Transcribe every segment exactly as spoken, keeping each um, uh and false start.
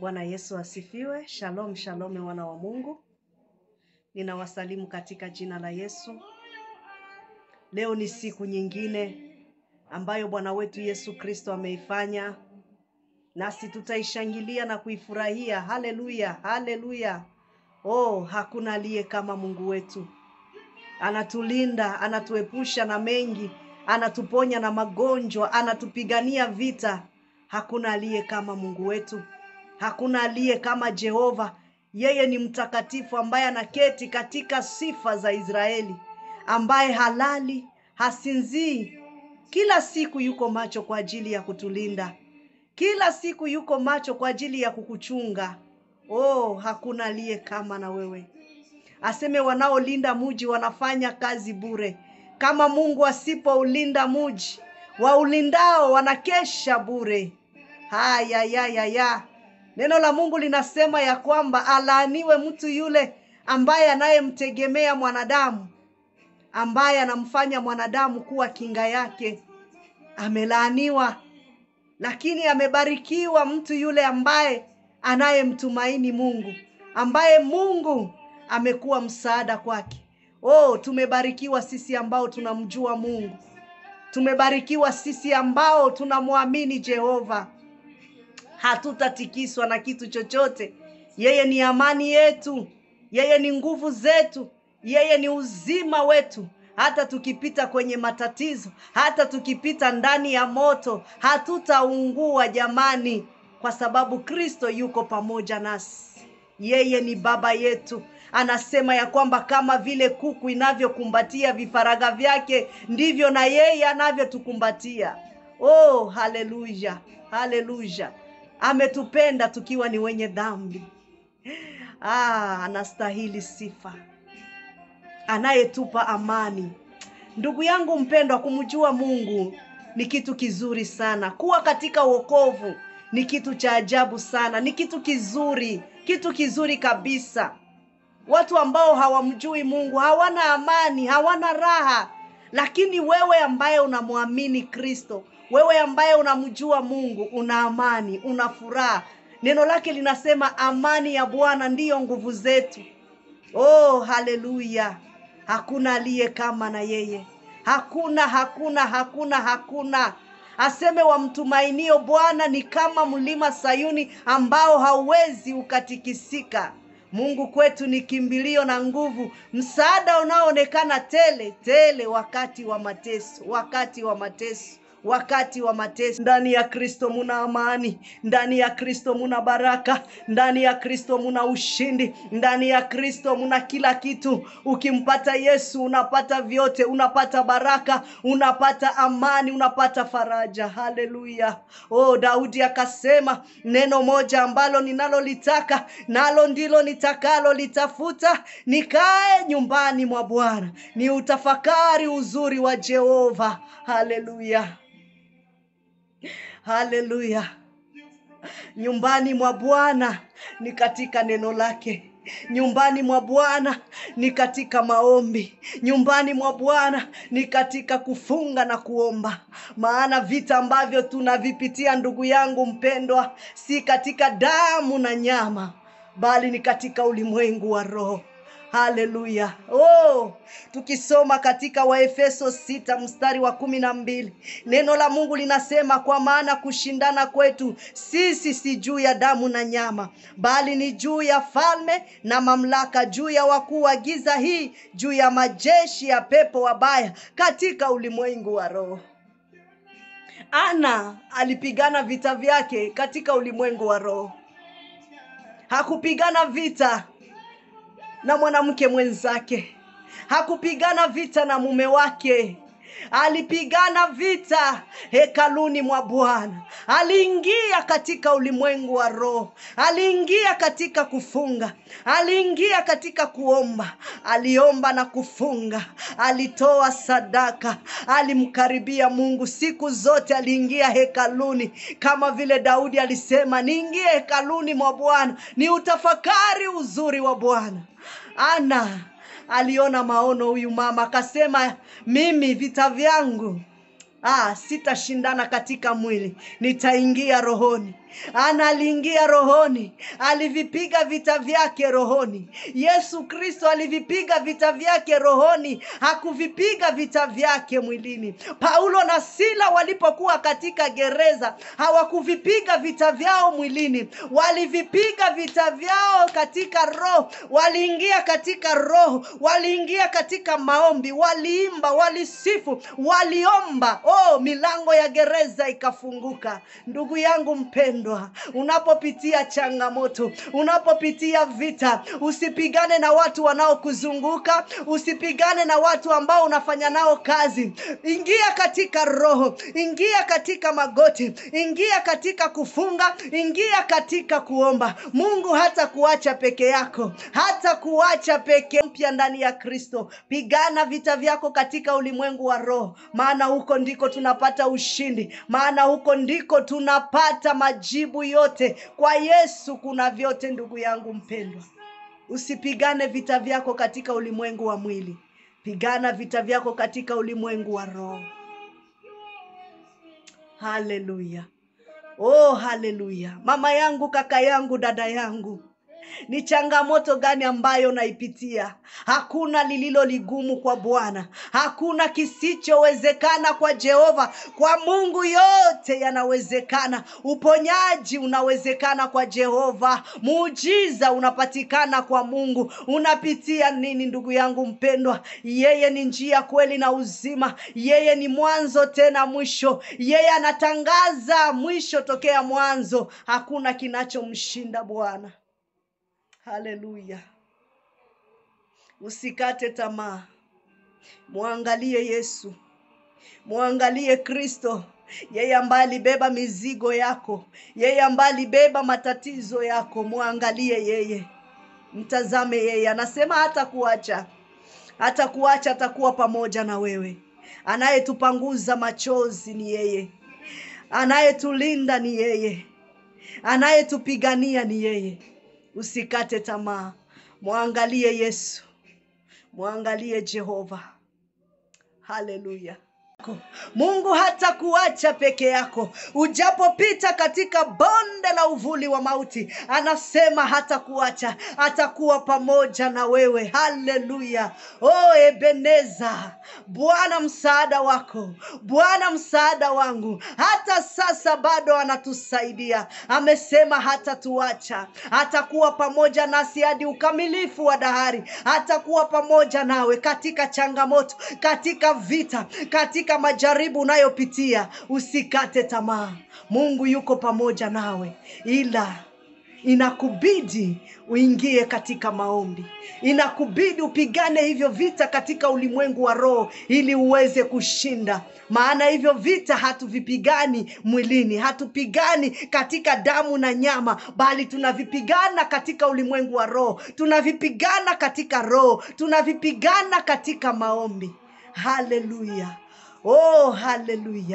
Bwana Yesu asifiwe. Shalom, shalom wana wa Mungu. Ninawasalimu katika jina la Yesu. Leo ni siku nyingine ambayo Bwana wetu Yesu Kristo ameifanya. Nasi tutaishangilia na kuifurahia. Haleluya, haleluya. Oh, hakuna aliye kama Mungu wetu. Anatulinda, anatuepusha na mengi, anatuponya na magonjwa, anatupigania vita. Hakuna aliye kama Mungu wetu. Hakuna aliye kama Jehova. Yeye ni mtakatifu ambaye anaketi katika sifa za Israeli, ambaye halali, hasinzii. Kila siku yuko macho kwa ajili ya kutulinda. Kila siku yuko macho kwa ajili ya kukuchunga. Oh, hakuna aliye kama na wewe. Aseme wanaolinda muji wanafanya kazi bure. Kama Mungu asipoulinda muji, waulindao wanakesha bure. Haya ya ya ya. Neno la Mungu linasema ya kwamba alaaniwe mtu yule ambaye anayemtegemea mwanadamu, ambaye anamfanya mwanadamu kuwa kinga yake. Amelaaniwa. Lakini amebarikiwa mtu yule ambaye anayemtumaini Mungu, ambaye Mungu amekuwa msaada kwake. Oh, tumebarikiwa sisi ambao tunamjua Mungu. Tumebarikiwa sisi ambao tunamwamini Jehova. Hatutatikiswa na kitu chochote. Yeye ni amani yetu. Yeye ni nguvu zetu. Yeye ni uzima wetu. Hata tukipita kwenye matatizo, hata tukipita ndani ya moto, hatutaungua jamani, kwa sababu Kristo yuko pamoja nasi. Yeye ni baba yetu. Anasema ya kwamba kama vile kuku inavyokumbatia vifaraga vyake, ndivyo na yeye anavyotukumbatia. Oh, haleluya, haleluya. Ametupenda tukiwa ni wenye dhambi. Ah, anastahili sifa. Anayetupa amani. Ndugu yangu mpendwa, kumjua Mungu ni kitu kizuri sana. Kuwa katika wokovu ni kitu cha ajabu sana. Ni kitu kizuri, kitu kizuri kabisa. Watu ambao hawamjui Mungu hawana amani, hawana raha. Lakini wewe ambaye unamwamini Kristo, wewe ambaye unamjua Mungu, una amani, una furaha. Neno lake linasema amani ya Bwana ndiyo nguvu zetu. Oh, haleluya. Hakuna aliye kama na yeye. Hakuna, hakuna, hakuna, hakuna. Aseme wamtumainio Bwana ni kama mlima Sayuni ambao hauwezi ukatikisika. Mungu kwetu ni kimbilio na nguvu, msaada unaoonekana tele tele wakati wa mateso, wakati wa mateso. Wakati wa mateso. Ndani ya Kristo muna amani, ndani ya Kristo muna baraka, ndani ya Kristo muna ushindi, ndani ya Kristo muna kila kitu. Ukimpata Yesu unapata vyote, unapata baraka, unapata amani, unapata faraja. Haleluya. Oh, Daudi akasema, neno moja ambalo ninalolitaka, nalo ndilo nitakalo litafuta, nikae nyumbani mwa Bwana, ni utafakari uzuri wa Jehova. Haleluya. Haleluya. Nyumbani mwa Bwana ni katika neno lake. Nyumbani mwa Bwana ni katika maombi. Nyumbani mwa Bwana ni katika kufunga na kuomba. Maana vita ambavyo tunavipitia ndugu yangu mpendwa, si katika damu na nyama, bali ni katika ulimwengu wa roho. Haleluya. Oh, tukisoma katika Waefeso sita mstari wa kumi na mbili. Neno la Mungu linasema, kwa maana kushindana kwetu sisi si juu ya damu na nyama, bali ni juu ya falme na mamlaka, juu ya wakuu wa giza hii, juu ya majeshi ya pepo wabaya katika ulimwengu wa roho. Ana alipigana vita vyake katika ulimwengu wa roho. Hakupigana vita na mwanamke mwenzake. Hakupigana vita na mume wake. Alipigana vita hekaluni mwa Bwana. Aliingia katika ulimwengu wa roho. Aliingia katika kufunga. Aliingia katika kuomba. Aliomba na kufunga. Alitoa sadaka. Alimkaribia Mungu siku zote. Aliingia hekaluni kama vile Daudi alisema, niingie hekaluni mwa Bwana, ni utafakari uzuri wa Bwana. Ana aliona maono huyu mama, akasema, mimi vita vyangu Ah, sitashindana katika mwili, nitaingia rohoni. Analiingia rohoni, alivipiga vita vyake rohoni. Yesu Kristo alivipiga vita vyake rohoni, hakuvipiga vita vyake mwilini. Paulo na Sila walipokuwa katika gereza, hawakuvipiga vita vyao mwilini, walivipiga vita vyao katika roho. Waliingia katika roho, waliingia katika maombi, waliimba, walisifu, waliomba. Oh, milango ya gereza ikafunguka. Ndugu yangu mpendwa, unapopitia changamoto, unapopitia vita, usipigane na watu wanaokuzunguka, usipigane na watu ambao unafanya nao kazi. Ingia katika roho, ingia katika magoti, ingia katika kufunga, ingia katika kuomba. Mungu hata kuacha peke yako, hata kuacha peke mpya ndani ya Kristo. Pigana vita vyako katika ulimwengu wa roho, maana huko ndiko tunapata ushindi, maana huko ndiko tunapata majibu yote. Kwa Yesu kuna vyote. Ndugu yangu mpendwa, usipigane vita vyako katika ulimwengu wa mwili, pigana vita vyako katika ulimwengu wa roho. Haleluya. Oh, haleluya. Mama yangu, kaka yangu, dada yangu, ni changamoto gani ambayo naipitia? Hakuna lililo ligumu kwa Bwana. Hakuna kisichowezekana kwa Jehova. Kwa Mungu yote yanawezekana. Uponyaji unawezekana kwa Jehova. Muujiza unapatikana kwa Mungu. Unapitia nini ndugu yangu mpendwa? Yeye ni njia, kweli na uzima. Yeye ni mwanzo tena mwisho. Yeye anatangaza mwisho tokea mwanzo. Hakuna kinachomshinda Bwana. Haleluya. Usikate tamaa. Muangalie Yesu. Muangalie Kristo. Yeye ambaye alibeba mizigo yako, yeye ambaye alibeba matatizo yako. Muangalie yeye. Mtazame yeye. Anasema hata kuacha. Hata kuacha, atakuwa pamoja na wewe. Anayetupanguza machozi ni yeye. Anayetulinda ni yeye. Anayetupigania ni yeye. Usikate tamaa. Muangalie Yesu. Muangalie Jehova. Haleluya. Mungu hata kuacha peke yako. Ujapopita katika bonde la uvuli wa mauti, anasema hata kuacha, atakuwa pamoja na wewe. Haleluya. Oh, Ebeneza, Bwana msaada wako, Bwana msaada wangu. Hata sasa bado anatusaidia. Amesema hata tuacha, atakuwa pamoja nasi hadi ukamilifu wa dahari. Atakuwa pamoja nawe katika changamoto, katika vita, katika majaribu unayopitia. Usikate tamaa. Mungu yuko pamoja nawe, ila inakubidi uingie katika maombi. Inakubidi upigane hivyo vita katika ulimwengu wa roho ili uweze kushinda. Maana hivyo vita hatuvipigani mwilini, hatupigani katika damu na nyama, bali tunavipigana katika ulimwengu wa roho. Tunavipigana katika roho, tunavipigana katika maombi. Haleluya. Oh, haleluya.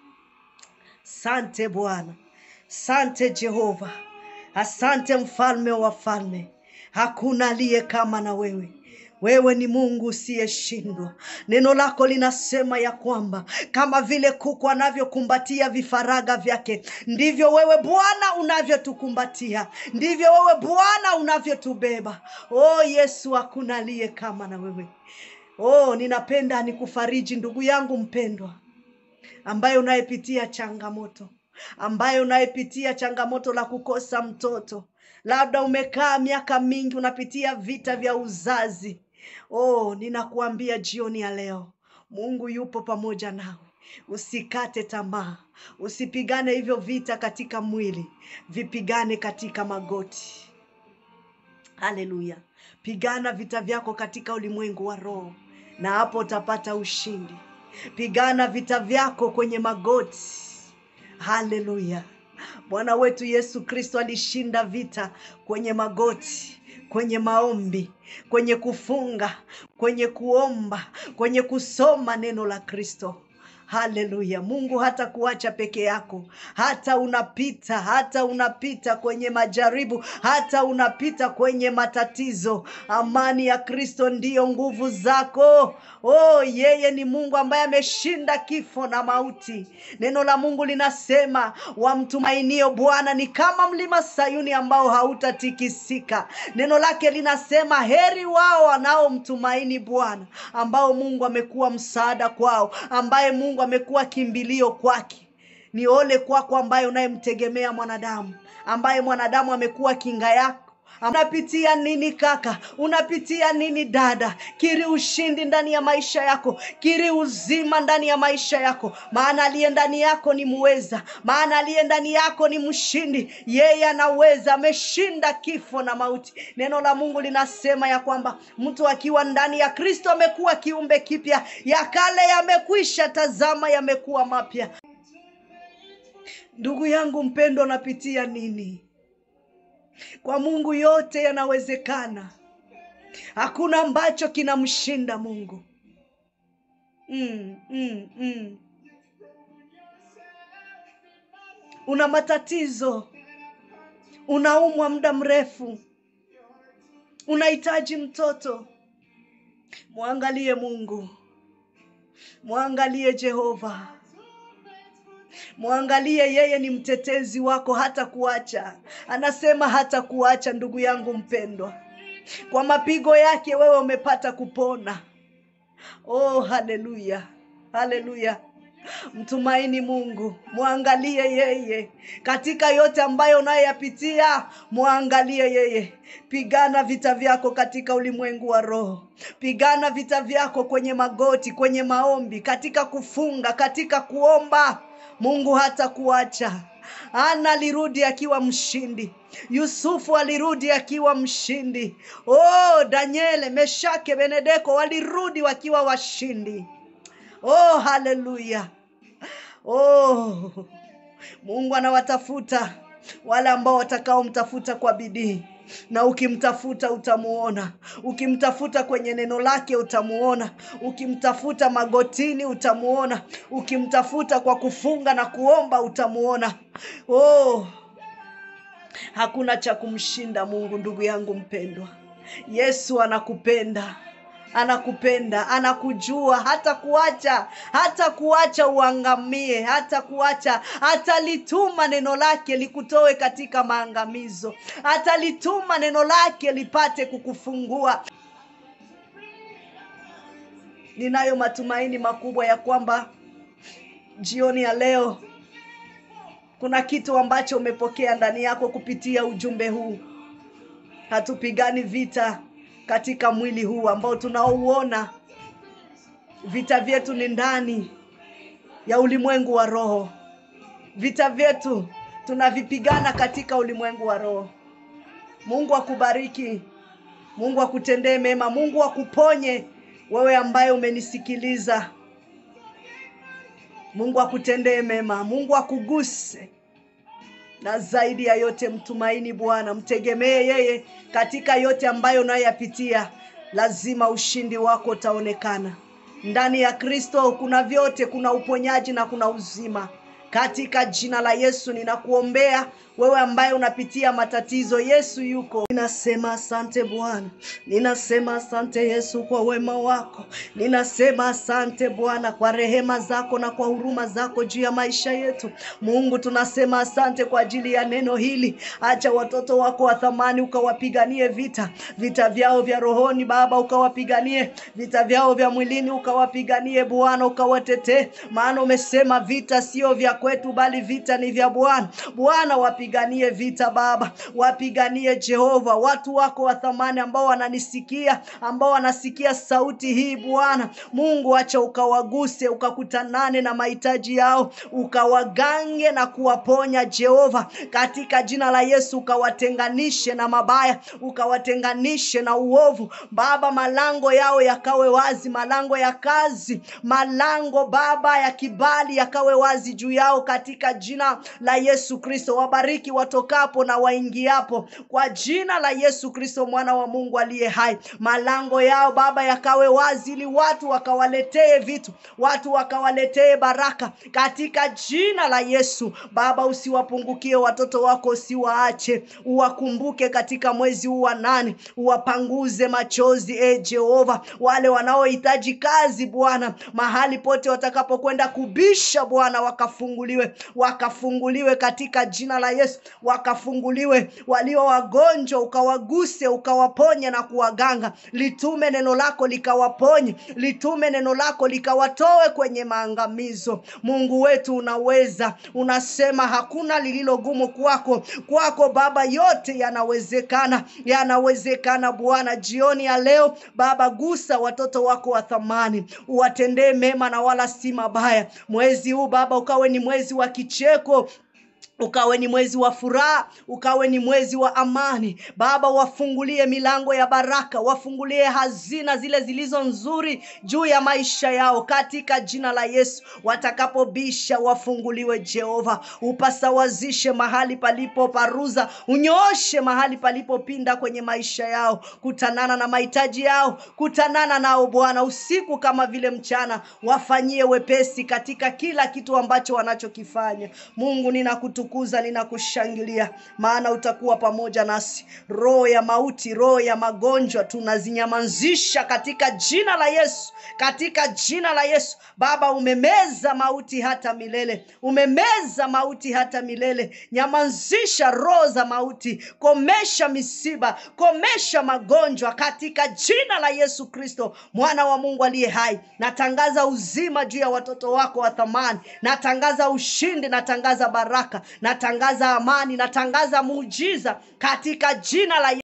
Asante Bwana. Asante Jehova. Asante mfalme wa wafalme. Hakuna aliye kama na wewe. Wewe ni Mungu usiyeshindwa. Neno lako linasema ya kwamba kama vile kuku anavyokumbatia vifaraga vyake, ndivyo wewe Bwana unavyotukumbatia, ndivyo wewe Bwana unavyotubeba. Oh Yesu, hakuna aliye kama na wewe. Oh, ninapenda nikufariji ndugu yangu mpendwa, ambaye unayepitia changamoto, ambaye unayepitia changamoto la kukosa mtoto. Labda umekaa miaka mingi unapitia vita vya uzazi. Oh, ninakuambia jioni ya leo, Mungu yupo pamoja nawe. Usikate tamaa. Usipigane hivyo vita katika mwili, vipigane katika magoti. Haleluya. Pigana vita vyako katika ulimwengu wa roho, na hapo utapata ushindi. Pigana vita vyako kwenye magoti. Haleluya. Bwana wetu Yesu Kristo alishinda vita kwenye magoti, kwenye maombi, kwenye kufunga, kwenye kuomba, kwenye kusoma neno la Kristo. Haleluya. Mungu hata kuacha peke yako. Hata unapita, hata unapita kwenye majaribu, hata unapita kwenye matatizo. Amani ya Kristo ndiyo nguvu zako. Oh, yeye ni Mungu ambaye ameshinda kifo na mauti. Neno la Mungu linasema wamtumainio Bwana ni kama mlima Sayuni ambao hautatikisika. Neno lake linasema heri wao wanaomtumaini Bwana, ambao Mungu amekuwa msaada kwao, ambaye Mungu amekuwa kimbilio kwake. Ni ole kwako ambaye unayemtegemea mwanadamu, ambaye mwanadamu amekuwa kinga yako. Unapitia nini kaka? Unapitia nini dada? Kiri ushindi ndani ya maisha yako. Kiri uzima ndani ya maisha yako. Maana aliye ndani yako ni muweza. Maana aliye ndani yako ni mshindi. Yeye anaweza, ameshinda kifo na mauti. Neno la Mungu linasema ya kwamba mtu akiwa ndani ya Kristo amekuwa kiumbe kipya. Ya kale yamekwisha, tazama yamekuwa mapya. Ndugu yangu mpendo, unapitia nini? Kwa Mungu yote yanawezekana. Hakuna ambacho kinamshinda Mungu. Mm, mm, mm. Una matatizo. Unaumwa muda mrefu. Unahitaji mtoto. Muangalie Mungu. Muangalie Jehova. Muangalie, yeye ni mtetezi wako, hata kuacha. Anasema hata kuacha, ndugu yangu mpendwa. Kwa mapigo yake wewe umepata kupona. Oh, haleluya. Haleluya. Mtumaini Mungu. Muangalie yeye. Katika yote ambayo unayoyapitia, muangalie yeye. Pigana vita vyako katika ulimwengu wa roho. Pigana vita vyako kwenye magoti, kwenye maombi, katika kufunga, katika kuomba. Mungu hata kuacha. Ana alirudi akiwa mshindi. Yusufu alirudi akiwa mshindi. Oh, Daniele, Meshake, Benedeko walirudi wakiwa washindi. Oh, haleluya. Oh, Mungu anawatafuta wale ambao watakao mtafuta kwa bidii. Na ukimtafuta utamuona. Ukimtafuta kwenye neno lake utamuona. Ukimtafuta magotini utamuona. Ukimtafuta kwa kufunga na kuomba utamuona. Oh, hakuna cha kumshinda Mungu, ndugu yangu mpendwa. Yesu anakupenda. Anakupenda, anakujua, hata kuacha, hata kuacha uangamie, hata kuacha, atalituma neno lake likutoe katika maangamizo. Atalituma neno lake lipate kukufungua. Ninayo matumaini makubwa ya kwamba jioni ya leo kuna kitu ambacho umepokea ndani yako kupitia ujumbe huu. Hatupigani vita katika mwili huu ambao tunaouona. Vita vyetu ni ndani ya ulimwengu wa roho. Vita vyetu tunavipigana katika ulimwengu wa roho. Mungu akubariki. Mungu akutendee mema. Mungu akuponye wewe ambaye umenisikiliza. Mungu akutendee mema. Mungu akuguse. Na zaidi ya yote mtumaini Bwana, mtegemee yeye katika yote ambayo unayoyapitia. Lazima ushindi wako utaonekana. Ndani ya Kristo kuna vyote, kuna uponyaji na kuna uzima. Katika jina la Yesu ninakuombea wewe ambaye unapitia matatizo. Yesu yuko. Ninasema asante Bwana. Ninasema asante Yesu kwa wema wako. Ninasema asante Bwana kwa rehema zako na kwa huruma zako juu ya maisha yetu. Mungu, tunasema asante kwa ajili ya neno hili. Acha watoto wako wa thamani ukawapiganie vita. Vita vyao vya rohoni Baba ukawapiganie. Vita vyao vya mwilini ukawapiganie Bwana, ukawatetee. Maana umesema vita sio vya kwetu bali vita ni vya Bwana. Bwana, wapiganie vita Baba. Wapiganie Jehova watu wako wa thamani ambao wananisikia, ambao wanasikia sauti hii Bwana. Mungu, acha ukawaguse, ukakutanane na mahitaji yao, ukawagange na kuwaponya Jehova. Katika jina la Yesu ukawatenganishe na mabaya, ukawatenganishe na uovu Baba. Malango yao yakawe wazi, malango ya kazi, malango Baba ya kibali yakawe wazi juu yao yao katika jina la Yesu Kristo. Wabariki watokapo na waingiapo kwa jina la Yesu Kristo, mwana wa Mungu aliye hai. Malango yao Baba yakawe wazi, ili watu wakawaletee vitu, watu wakawaletee baraka katika jina la Yesu. Baba, usiwapungukie watoto wako, usiwaache, uwakumbuke katika mwezi huu wa nane, uwapanguze machozi e Jehova. Wale wanaohitaji kazi Bwana, mahali pote watakapokwenda kubisha Bwana, wakafunguliwe, wakafunguliwe katika jina la Yesu, wakafunguliwe. Walio wagonjwa ukawaguse, ukawaponye na kuwaganga. Litume neno lako likawaponye, litume neno lako likawatoe kwenye maangamizo. Mungu wetu unaweza, unasema hakuna lililo gumu kwako. Kwako Baba yote yanawezekana, yanawezekana Bwana. Jioni ya leo Baba, gusa watoto wako wa thamani, uwatendee mema na wala si mabaya. Mwezi huu Baba ukawe ni mwezi wa kicheko, ukawe ni mwezi wa furaha, ukawe ni mwezi wa amani. Baba, wafungulie milango ya baraka, wafungulie hazina zile zilizo nzuri juu ya maisha yao katika jina la Yesu. Watakapobisha wafunguliwe Jehova, upasawazishe mahali palipo paruza, unyooshe mahali palipo pinda kwenye maisha yao. Kutanana na mahitaji yao, kutanana nao Bwana usiku kama vile mchana. Wafanyie wepesi katika kila kitu ambacho wanachokifanya. Mungu, ninakutukuza, ninakushangilia, maana utakuwa pamoja nasi. Roho ya mauti, roho ya magonjwa tunazinyamazisha katika jina la Yesu, katika jina la Yesu. Baba, umemeza mauti hata milele, umemeza mauti hata milele. Nyamazisha roho za mauti, komesha misiba, komesha magonjwa katika jina la Yesu Kristo, mwana wa Mungu aliye hai. Natangaza uzima juu ya watoto wako wa thamani, natangaza ushindi, natangaza baraka, natangaza amani, natangaza muujiza katika jina la